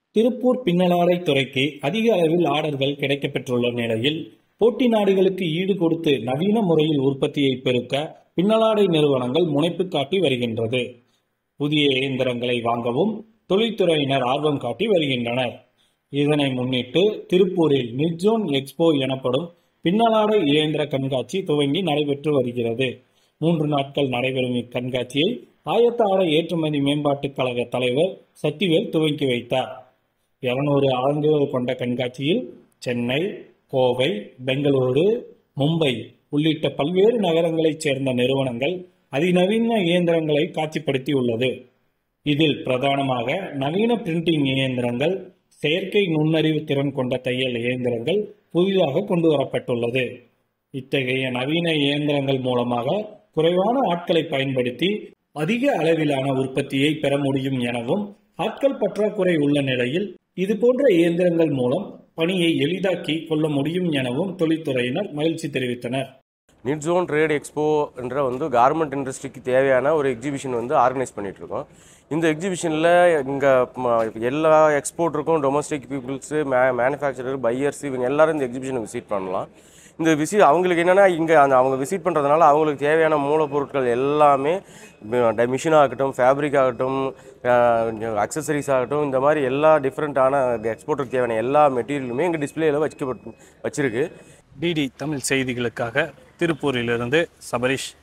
திருப்பூர் பின்னலாடை துறைக்கு அதிக அளவில் ஆர்டர்கள் கிடைக்கப்பெற்றுள்ள நிலையில் போட்டி நாடுகளுக்கு ஈடு கொடுத்து நவீன முறையில் உற்பத்தியை பெருக்க பின்னலாடை நிறுவனங்கள் முனைப்பு காட்டி வருகின்றது. புதிய இயந்திரங்களை வாங்கவும் தொழில்துறையினர் ஆர்வம் காட்டி வருகின்றனர். இதனை முன்னிட்டு திருப்பூரில் நிட்ஜோன் எக்ஸ்போ எனப்படும் பின்னலாடை இயந்திர கண்காட்சி துவங்கி நடைபெற்று வருகிறது. 3 நாட்கள் நடைபெறும் இக்கண்காட்சியை ஆயத்த ஆடை ஏற்றுமதி மேம்பாட்டுக் கழக தலைவர் சக்திவேல் துவக்கி வைத்தார். 200 அரங்குகள் கொண்ட கண்காட்சியில் சென்னை, கோவை, பெங்களூரு, மும்பை உள்ளிட்ட பல்வேறு நகரங்களைச் சேர்ந்த நிறுவனங்கள் அதிநவீன இயந்திரங்களை காட்சிப்படுத்தியுள்ளது. இதில் பிரதானமாக நவீன பிரிண்டிங் இயந்திரங்கள், செயற்கை நுண்ணறிவு திறன் கொண்ட தையல் இயந்திரங்கள் புதிதாக கொண்டு வரப்பட்டுள்ளது. இத்தகைய நவீன இயந்திரங்கள் மூலமாக குறைவான ஆட்களை பயன்படுத்தி அதிக அளவிலான உற்பத்தியை பெற முடியும் எனவும், ஆட்கள் பற்றாக்குறை உள்ள நிலையில் இதுபோன்ற இயந்திரங்கள் மூலம் பணியை எளிதாக்கி கொள்ள முடியும் எனவும் தொழில்துறையினர் மகிழ்ச்சி தெரிவித்தனர். நிட்ஜோன் ட்ரேட் எக்ஸ்போ என்ற கார்மெண்ட் இண்டஸ்ட்ரிக்கு தேவையான ஒரு எக்ஸிபிஷன் ஆர்கனைஸ் பண்ணிட்டு இருக்கோம். இந்த எக்ஸிபிஷனில் இங்கே எல்லா எக்ஸ்போர்ட்டருக்கும் டொமஸ்டிக் பீப்புள்ஸு, மேனுஃபேக்சரர், பையர்ஸ் இவங்க எல்லாரும் இந்த எக்ஸிபிஷனை விசிட் பண்ணலாம். இந்த அவங்களுக்கு என்னென்னா இங்கே அவங்க விசிட் பண்ணுறதுனால அவங்களுக்கு தேவையான மூலப்பொருட்கள் எல்லாமே மிஷின் ஆகட்டும், ஃபேப்ரிக் ஆகட்டும், அக்சசரிஸ் ஆகட்டும், இந்த மாதிரி எல்லா டிஃப்ரெண்ட்டான எக்ஸ்போர்ட்டருக்கு தேவையான எல்லா மெட்டீரியலுமே இங்கே டிஸ்பிளேயில் வச்சிருக்கு. டிடி தமிழ் செய்திகளுக்காக திருப்பூரிலிருந்து சபரிஷ்.